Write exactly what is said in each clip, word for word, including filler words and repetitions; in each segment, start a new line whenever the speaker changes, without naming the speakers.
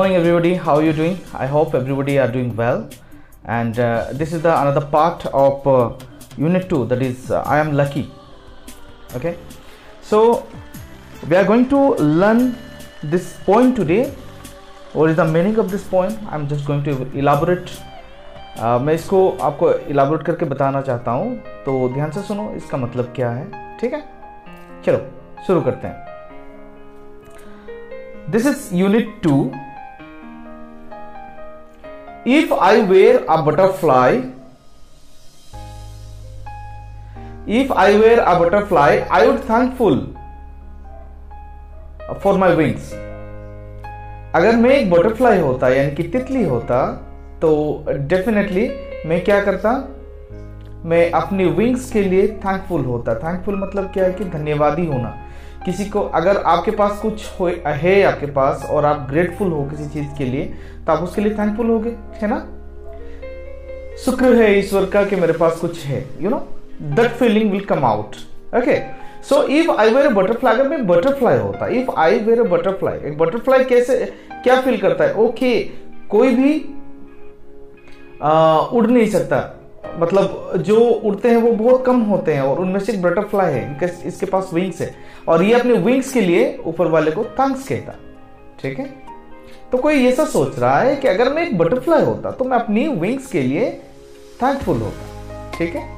morning everybody, how are you doing? I hope everybody are doing well, and uh, this is the another part of uh, unit two, that is uh, I am lucky. Okay, so we are going to learn this poem today. What is the meaning of this poem? I am just going to elaborate. uh, मैं इसको आपको elaborate करके बताना चाहता हूँ, तो ध्यान से सुनो इसका मतलब क्या है. ठीक है, चलो शुरू करते हैं. This is unit two. If I were a butterfly, if I were a butterfly, I would thankful for my wings. अगर मैं एक बटरफ्लाई होता यानी कि तितली होता तो डेफिनेटली मैं क्या करता, मैं अपनी विंग्स के लिए थैंकफुल होता. थैंकफुल मतलब क्या है कि धन्यवादी होना. किसी को अगर आपके पास कुछ है आपके पास और आप ग्रेटफुल हो किसी चीज के लिए, तो आप उसके लिए थैंकफुल होगे, है ना. शुक्र है ईश्वर का कि मेरे पास कुछ है, you know, that feeling will come out. Okay, so if I were a butterfly, अगर मैं बटरफ्लाई होता, if I were a butterfly, एक बटरफ्लाई कैसे क्या फील करता है? ओके okay, कोई भी आ, उड़ नहीं सकता, मतलब जो उड़ते हैं वो बहुत कम होते हैं, और उनमें से एक बटरफ्लाई है, इसके पास विंग्स है, और ये अपने विंग्स के लिए ऊपर वाले को थैंक्स कहता. ठीक है, तो कोई ऐसा सोच रहा है कि अगर मैं एक बटरफ्लाई होता तो मैं अपनी विंग्स के लिए थैंकफुल होता. ठीक है,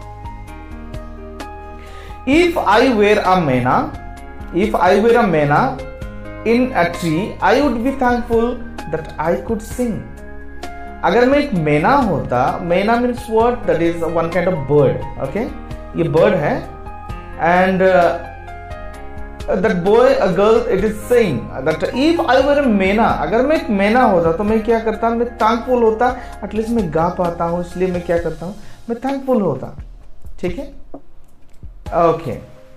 इफ आई वेर अ मैना, if I were a myna in a tree, I would be thankful that I could sing. अगर मैं एक मैना होता, myna means what, that is one kind of bird. Okay, ये बर्ड है, and that boy a girl it is saying that if I were a myna, अगर मैं एक मैना होता तो मैं क्या करता, मैं थैंकफुल होता. एटलीस्ट मैं गा पाता हूं, इसलिए मैं क्या करता हूं, मैं थैंकफुल होता. ठीक है, okay.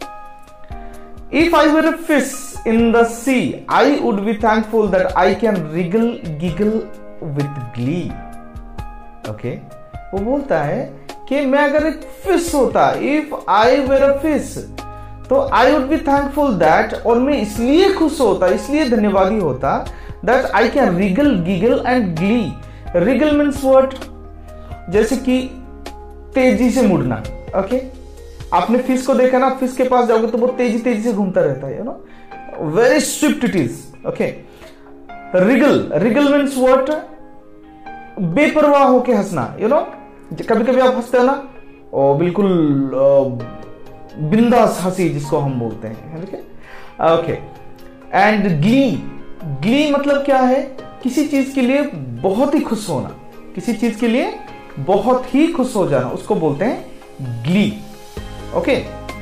If I were a fish in the sea, I would be thankful that I can wriggle giggle with glee. Okay, वो बोलता है कि मैं अगर एक फिश होता, if I were a fish, तो I would be thankful that, और मैं इसलिए खुश होता, इसलिए धन्यवादी होता, that I can wriggle giggle and glee. Wriggle means what, जैसे कि तेजी से मुड़ना. ओके, आपने फिश को देखा ना, फिश के पास जाओगे तो बहुत तेजी तेजी से घूमता रहता है, you know, very swift it is. Okay, wriggle, wriggle means what, बेपरवाह होके हंसना. यू नो, कभी कभी आप हंसते हो ना, और बिल्कुल बिंदास हंसी जिसको हम बोलते हैं. ओके, एंड ग्ली, ग्ली मतलब क्या है, किसी चीज के लिए बहुत ही खुश होना, किसी चीज के लिए बहुत ही खुश हो जाना, उसको बोलते हैं ग्ली. ओके,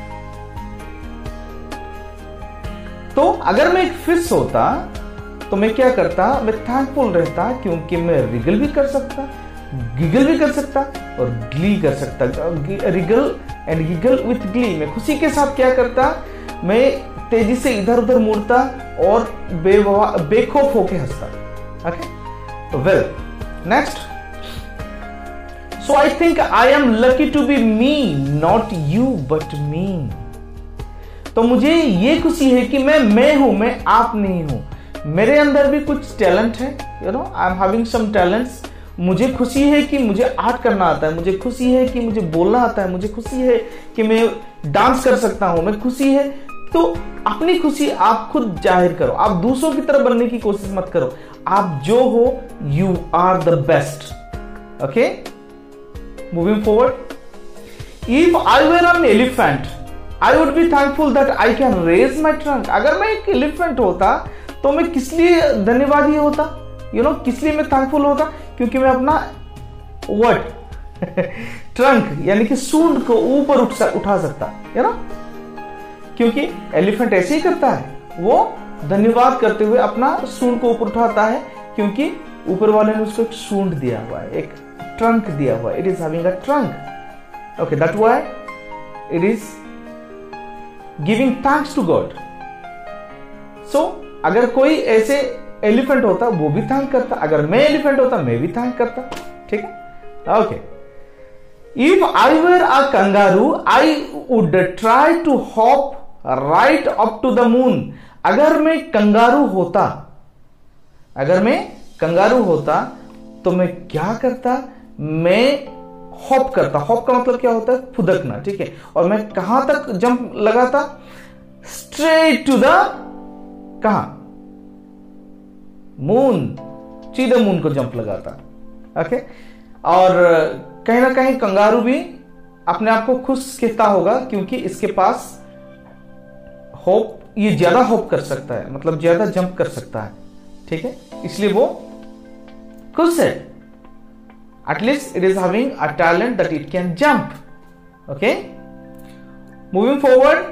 तो अगर मैं एक फिश होता तो मैं क्या करता, मैं थैंकफुल रहता, क्योंकि मैं रिगल भी कर सकता, गिगल भी कर सकता, और ग्ली कर सकता. Wriggle and giggle with glee, मैं खुशी के साथ क्या करता, मैं तेजी से इधर उधर मुड़ता और बेखौफ होके हंसता. Okay, well, next. So I think I am lucky to be me, not you but me. तो मुझे ये खुशी है कि मैं मैं हूं, मैं आप नहीं हूं. मेरे अंदर भी कुछ टैलेंट है, you know, I am having some talents. मुझे खुशी है कि मुझे आर्ट करना आता है, मुझे खुशी है कि मुझे बोलना आता है, मुझे खुशी है कि मैं डांस कर सकता हूं, मैं खुशी है. तो अपनी खुशी आप खुद जाहिर करो, आप दूसरों की तरह बनने की कोशिश मत करो. आप जो हो, you are the best. Okay, moving forward. If I were an elephant, I would be thankful that I can raise my trunk. अगर मैं एक एलिफेंट होता तो मैं किस लिए धन्यवादी होता, यू नो, किस लिए मैं थैंकफुल होता, क्योंकि मैं अपना व्हाट ट्रंक यानी कि सूंड को ऊपर उठ उठा सकता, यू नो, क्योंकि एलिफेंट ऐसे ही करता है, वो धन्यवाद करते हुए अपना सूंड को ऊपर उठाता है, क्योंकि ऊपर वाले ने उसको एक सूंड दिया हुआ है, एक ट्रंक दिया हुआ है. It is having a trunk. Okay, that why it is giving thanks to God. So अगर कोई ऐसे एलिफेंट होता वो भी थैंक करता, अगर मैं एलिफेंट होता मैं भी थैंक करता. ठीक है, okay. If I were a kangaroo, I would try to hop right up to the moon. अगर मैं कंगारू होता, अगर मैं कंगारू होता तो मैं क्या करता, मैं हॉप करता। हॉप का मतलब क्या होता है, फुदकना, ठीक है। और मैं कहां तक जंप लगाता, स्ट्रेट टू द, कहां, मून, सीधे मून को जंप लगाता, ओके। और कहीं ना कहीं कंगारू भी अपने आप को खुश कहता होगा क्योंकि इसके पास होप, ये ज्यादा होप कर सकता है, मतलब ज्यादा जंप कर सकता है, ठीक है, इसलिए वो खुश है। At least it is having a talent that it can jump, okay. Moving forward,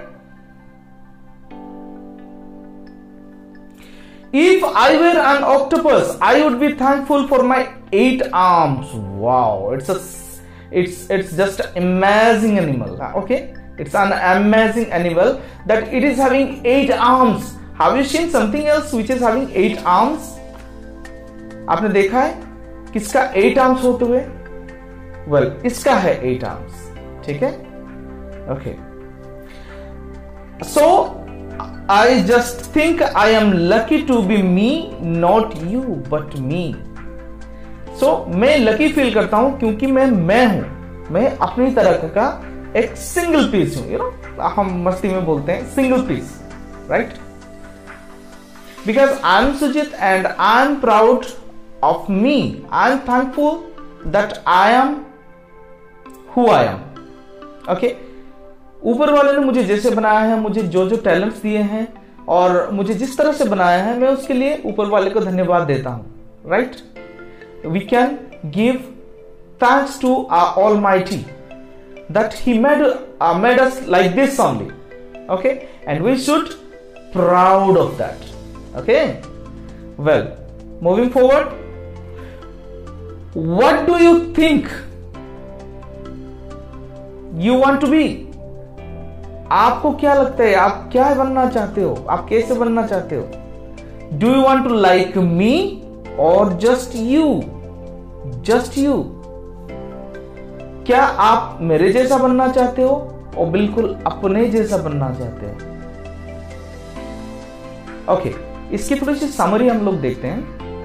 if I were an octopus, I would be thankful for my eight arms. Wow, it's a, it's it's just an amazing animal. Okay, it's an amazing animal that it is having eight arms. Have you seen something else which is having eight arms? आपने देखा है किसका eight arms होते हुए? Well, इसका है eight arms, ठीक है? Okay. So I just think I am lucky to be me, not you, but me. So मैं lucky feel करता हूं क्योंकि मैं मैं हूं, मैं अपनी तरह का एक सिंगल पीस हूं, you know, हम मस्ती में बोलते हैं single piece, right? Because I am Sujit and I am proud of me. I am thankful that I am who I am. Okay? ऊपर वाले ने मुझे जैसे बनाया है, मुझे जो जो टैलेंट्स दिए हैं और मुझे जिस तरह से बनाया है, मैं उसके लिए ऊपर वाले को धन्यवाद देता हूं, right. We can give thanks to our almighty that he made made us like this only, okay, and we should proud of that, okay. Well, moving forward, what do you think you want to be? आपको क्या लगता है, आप क्या बनना चाहते हो, आप कैसे बनना चाहते हो? Do you want to like me और जस्ट यू, जस्ट यू? क्या आप मेरे जैसा बनना चाहते हो और बिल्कुल अपने जैसा बनना चाहते हो? ओके, okay, इसकी थोड़ी सी समरी हम लोग देखते हैं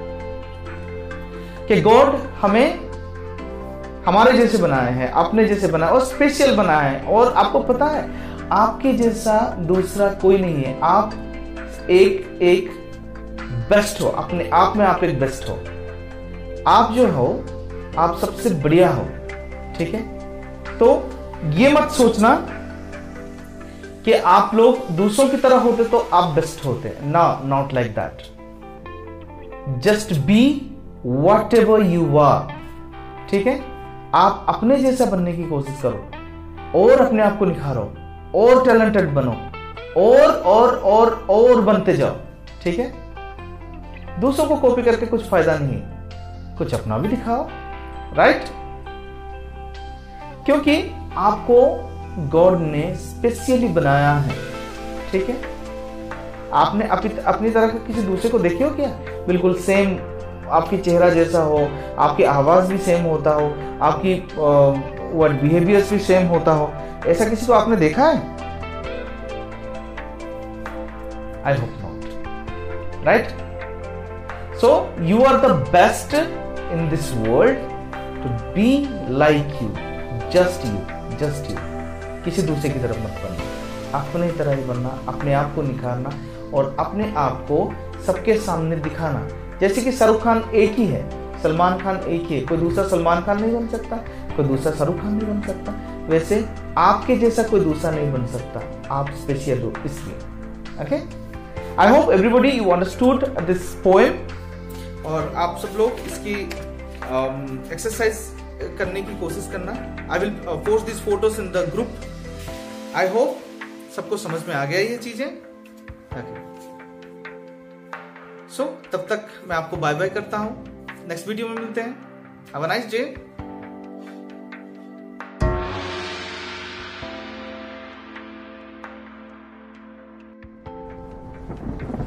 कि गॉड हमें हमारे जैसे बनाया है, अपने जैसे बनाया और स्पेशल बनाया है। और आपको पता है आपके जैसा दूसरा कोई नहीं है, आप एक एक बेस्ट हो, अपने आप में आप एक बेस्ट हो। आप जो हो, आप सबसे बढ़िया हो, ठीक है। तो ये मत सोचना कि आप लोग दूसरों की तरह होते तो आप बेस्ट होते, ना, not like that. Just be whatever you are, ठीक है। आप अपने जैसा बनने की कोशिश करो और अपने आप को निखारो और टैलेंटेड बनो और और और और बनते जाओ, ठीक है। दूसरों को कॉपी करके कुछ फायदा नहीं, कुछ अपना भी दिखाओ, राइट। क्योंकि आपको गॉड ने स्पेशली बनाया है, ठीक है। आपने अपनी अपनी तरह का किसी दूसरे को देखे हो क्या? बिल्कुल सेम आपकी चेहरा जैसा हो, आपकी आवाज भी सेम होता हो, आपकी वर्ड बिहेवियर्स भी सेम होता हो, ऐसा किसी को आपने देखा है? I hope not, right. So you are the best in this world to be like you, just you, just you. किसी दूसरे की तरफ मत बनना, अपने तरह ही बनना, अपने आप को निखारना और अपने आप को सबके सामने दिखाना। जैसे कि शाहरुख खान एक ही है, सलमान खान एक ही है, कोई दूसरा सलमान खान नहीं बन सकता, कोई दूसरा शाहरुख खान नहीं बन सकता, वैसे आपके जैसा कोई दूसरा नहीं बन सकता, आप स्पेशल हो इसलिए, okay. I hope everybody you understood this poem और आप सब लोग इसकी एक्सरसाइज um, करने की कोशिश करना। I will post this photos in the group. I hope सबको समझ में आ गया ये चीजें, ओके। सो so, तब तक मैं आपको बाय बाय करता हूं, नेक्स्ट वीडियो में मिलते हैं। Have a nice day.